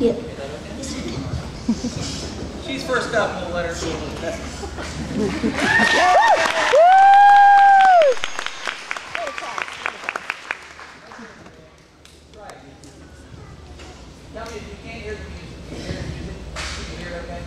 Yep. She's first up, we'll let her see a little bit. Tell me if you can't hear the music. Can you hear the music? You can hear it okay?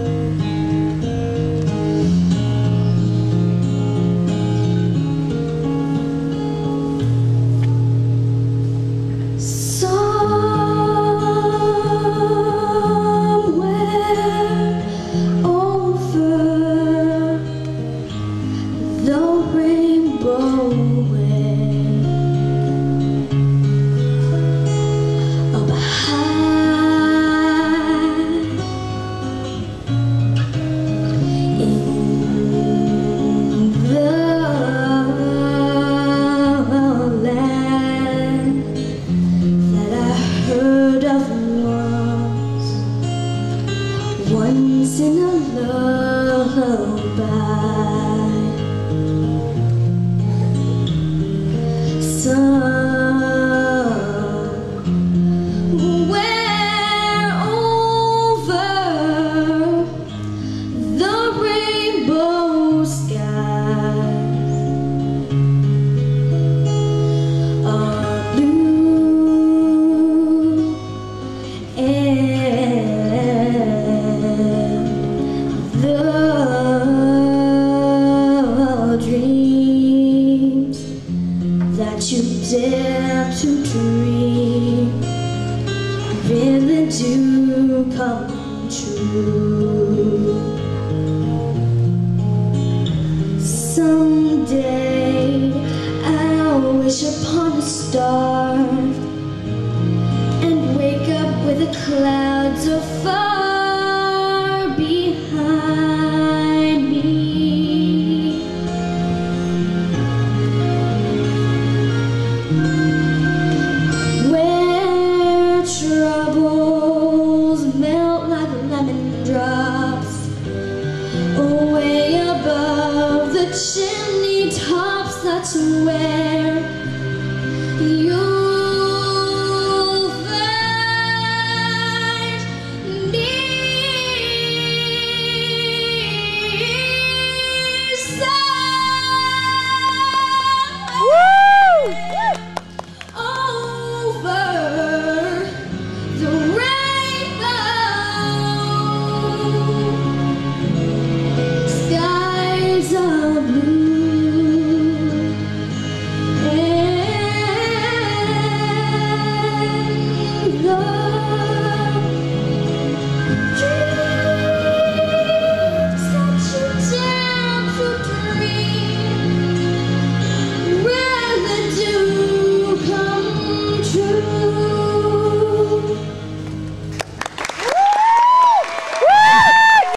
Once in a lullaby, somewhere over the rainbow skies are blue and the dreams that you dare to dream really do come true. Someday I'll wish upon a star and wake up with the clouds of far behind me. Where trouble